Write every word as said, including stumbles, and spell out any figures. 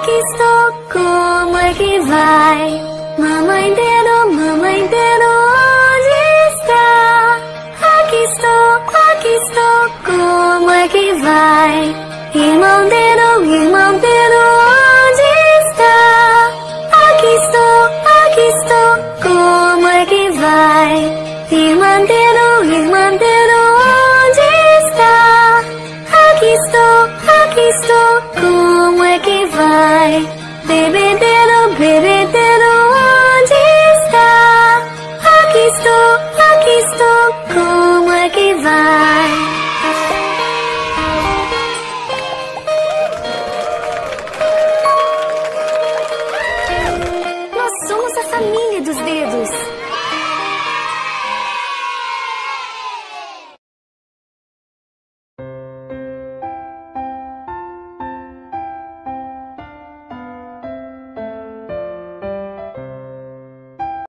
aqui estou, como é que vai? Mamãe dedo, mamãe dedo, onde está? Aqui estou, aqui estou, como é que vai? Irmão dedo, irmão dedo, onde está? Aqui estou, aqui estou, como é que vai? Irmã dedo, irmã dedo, onde está? Aqui estou, aqui estou, como é que vai? Bebê dedo, bebê dedo, onde está? Aqui estou, aqui estou, como é que vai?